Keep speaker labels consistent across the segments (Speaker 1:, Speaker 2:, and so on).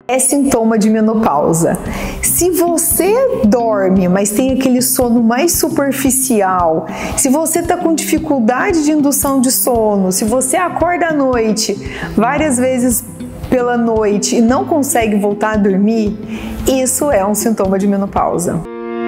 Speaker 1: É sintoma de menopausa. Se você dorme, mas tem aquele sono mais superficial, se você está com dificuldade de indução de sono, se você acorda à noite, várias vezes pela noite e não consegue voltar a dormir, isso é um sintoma de menopausa.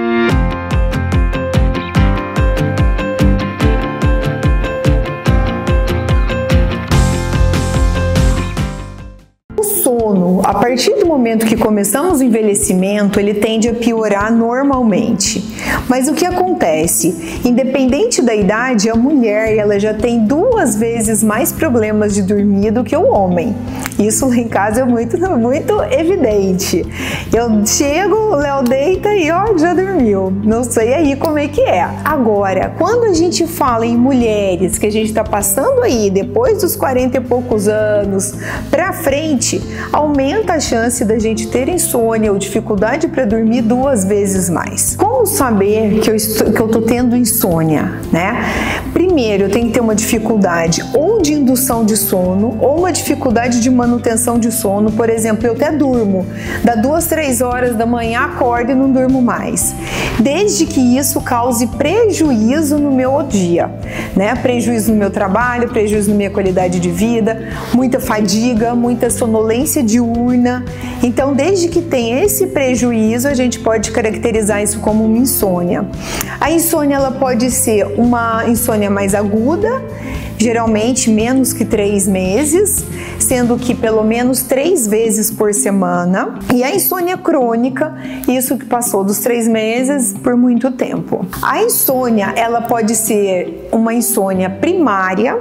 Speaker 1: A partir do momento que começamos o envelhecimento, ele tende a piorar normalmente. Mas o que acontece? Independente da idade, a mulher ela já tem 2 vezes mais problemas de dormir do que o homem. Isso lá em casa é muito evidente. Eu chego, o Léo deita e ó, já dormiu. Não sei aí como é que é. Agora, quando a gente fala em mulheres que a gente está passando aí depois dos 40 e poucos anos pra frente, aumenta a chance da gente ter insônia ou dificuldade para dormir 2 vezes mais. Como saber que eu tô tendo insônia, né? Primeiro, eu tenho que ter uma dificuldade ou de indução de sono ou uma dificuldade de manutenção de sono. Por exemplo, eu até durmo, dá 2, 3 horas da manhã, acordo e não durmo mais. Desde que isso cause prejuízo no meu dia, né? Prejuízo no meu trabalho, prejuízo na minha qualidade de vida, muita fadiga, muita sonolência diurna. Então, desde que tem esse prejuízo, a gente pode caracterizar isso como uma insônia. A insônia ela pode ser uma insônia mais aguda, geralmente menos que 3 meses, sendo que pelo menos 3 vezes por semana. E a insônia crônica, isso que passou dos 3 meses por muito tempo. A insônia, ela pode ser uma insônia primária,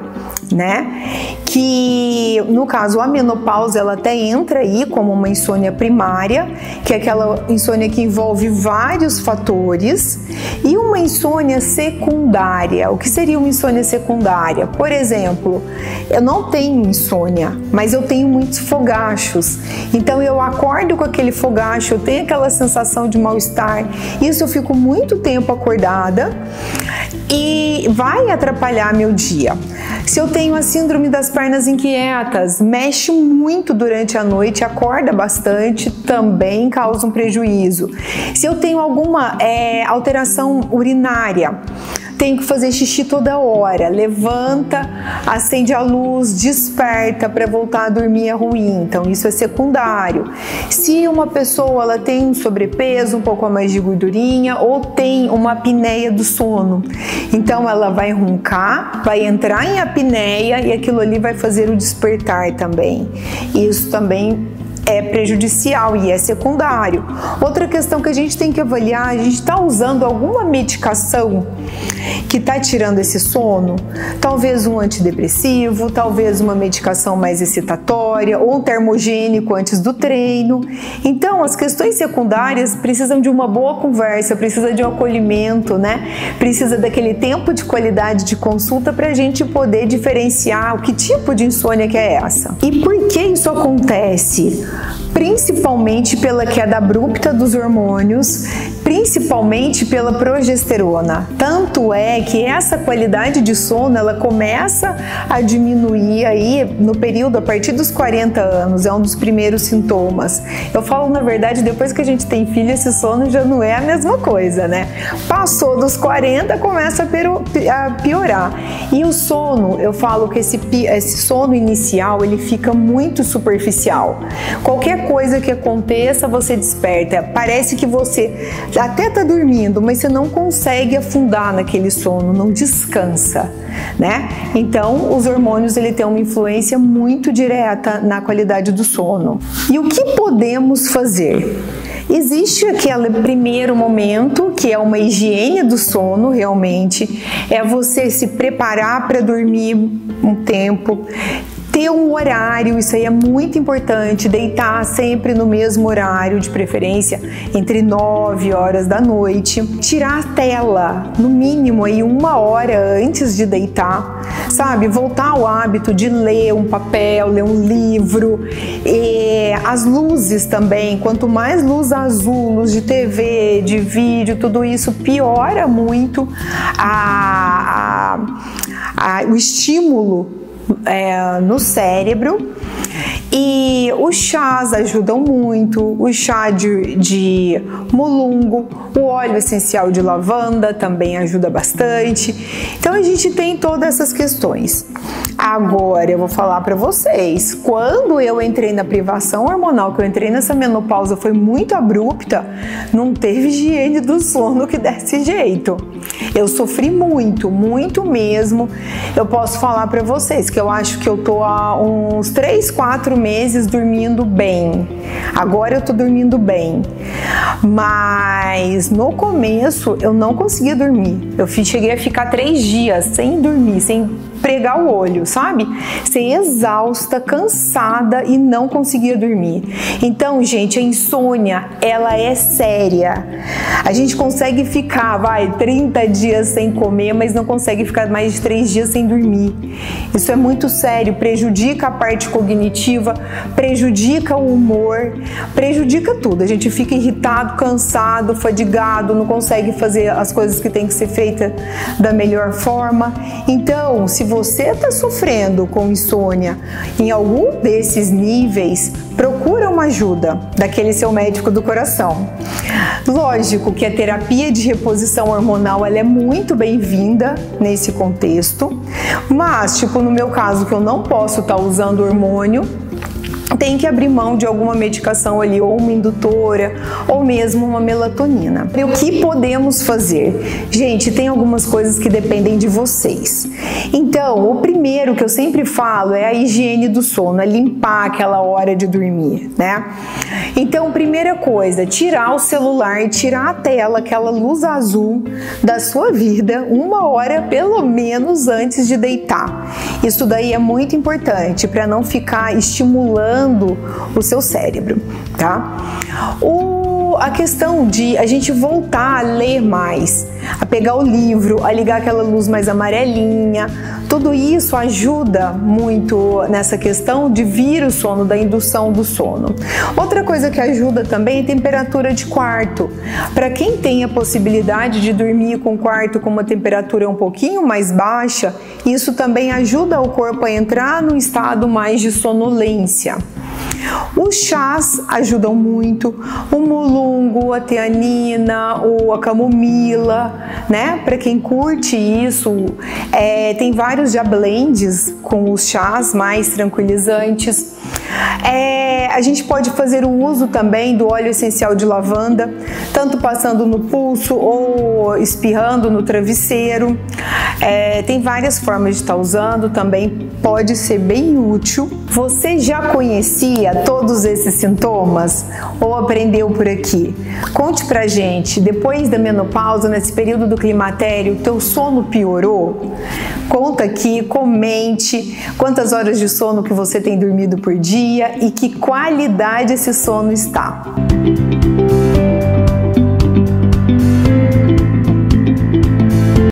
Speaker 1: né? Que no caso a menopausa ela até entra aí como uma insônia primária, que é aquela insônia que envolve vários fatores, e uma insônia secundária. O que seria uma insônia secundária? Por exemplo, eu não tenho insônia, mas eu tenho muitos fogachos. Então eu acordo com aquele fogacho, eu tenho aquela sensação de mal-estar. Isso eu fico muito tempo acordada e vai atrapalhar meu dia. Se eu tenho a síndrome das pernas inquietas, mexe muito durante a noite, acorda bastante, também causa um prejuízo. Se eu tenho alguma alteração urinária, tenho que fazer xixi toda hora, levanta, acende a luz, desperta para voltar a dormir, é ruim, então isso é secundário. Se uma pessoa ela tem um sobrepeso, um pouco a mais de gordurinha, ou tem uma apneia do sono, então ela vai roncar, vai entrar em apneia e aquilo ali vai fazer o despertar também. Isso também é prejudicial e é secundário. Outra questão que a gente tem que avaliar, a gente está usando alguma medicação que está tirando esse sono? Talvez um antidepressivo, talvez uma medicação mais excitatória ou um termogênico antes do treino. Então, as questões secundárias precisam de uma boa conversa, precisa de um acolhimento, né? Precisa daquele tempo de qualidade de consulta para a gente poder diferenciar o que tipo de insônia que é essa. E por que isso acontece? Principalmente pela queda abrupta dos hormônios, principalmente pela progesterona. Tanto é que essa qualidade de sono ela começa a diminuir aí no período a partir dos 40 anos, é um dos primeiros sintomas. Eu falo, na verdade, depois que a gente tem filho, esse sono já não é a mesma coisa, né? Passou dos 40, começa a piorar. E o sono, eu falo que esse sono inicial, ele fica muito superficial. Qualquer coisa que aconteça, você desperta. Parece que você até tá dormindo, mas você não consegue afundar naquele sono, não descansa, né? Então, os hormônios ele tem uma influência muito direta na qualidade do sono. E o que podemos fazer? Existe aquele primeiro momento, que é uma higiene do sono, realmente, é você se preparar para dormir um tempo, ter um horário, isso aí é muito importante, deitar sempre no mesmo horário, de preferência entre 9 horas da noite, tirar a tela, no mínimo aí 1 hora antes de deitar, sabe? Voltar ao hábito de ler um papel, ler um livro, e as luzes também, quanto mais luz azul, luz de TV, de vídeo, tudo isso piora muito o estímulo no cérebro. E os chás ajudam muito, o chá de mulungo, o óleo essencial de lavanda também ajuda bastante. Então a gente tem todas essas questões. Agora eu vou falar para vocês, quando eu entrei na privação hormonal, que eu entrei nessa menopausa, foi muito abrupta, não teve higiene do sono que desse jeito. Eu sofri muito, muito mesmo. Eu posso falar para vocês que eu acho que eu tô há uns 3, 4 meses dormindo bem. Agora eu tô dormindo bem. Mas no começo eu não conseguia dormir. Eu cheguei a ficar 3 dias sem dormir, sem pregar o olho, sabe? Ser exausta, cansada e não conseguia dormir. Então, gente, a insônia, ela é séria. A gente consegue ficar, 30 dias sem comer, mas não consegue ficar mais de 3 dias sem dormir. Isso é muito sério, prejudica a parte cognitiva, prejudica o humor, prejudica tudo. A gente fica irritado, cansado, fadigado, não consegue fazer as coisas que tem que ser feita da melhor forma. Então, se você está sofrendo com insônia em algum desses níveis, procura uma ajuda daquele seu médico do coração. Lógico que a terapia de reposição hormonal ela é muito bem-vinda nesse contexto, mas, no meu caso, que eu não posso estar usando hormônio, tem que abrir mão de alguma medicação ali, ou uma indutora, ou mesmo uma melatonina. E o que podemos fazer? Gente, tem algumas coisas que dependem de vocês. Então, o primeiro que eu sempre falo é a higiene do sono, é limpar aquela hora de dormir, né? Então, primeira coisa, tirar o celular, tirar a tela, aquela luz azul da sua vida, 1 hora pelo menos antes de deitar. Isso daí é muito importante para não ficar estimulando o seu cérebro, tá? A questão de a gente voltar a ler mais, a pegar o livro, a ligar aquela luz mais amarelinha, tudo isso ajuda muito nessa questão de vir o sono, da indução do sono. Outra coisa que ajuda também é a temperatura de quarto. Para quem tem a possibilidade de dormir com o quarto com uma temperatura um pouquinho mais baixa, isso também ajuda o corpo a entrar num estado mais de sonolência. Os chás ajudam muito, o mulungo, a teanina, a camomila, né? Para quem curte isso, tem vários já blends com os chás mais tranquilizantes. A gente pode fazer o uso também do óleo essencial de lavanda, tanto passando no pulso ou espirrando no travesseiro. Tem várias formas de estar usando, também pode ser bem útil. Você já conhecia todos esses sintomas ou aprendeu por aqui? Conte pra gente, depois da menopausa, nesse período do climatério, teu sono piorou? Conta aqui, comente quantas horas de sono que você tem dormido por dia e que qualidade esse sono está.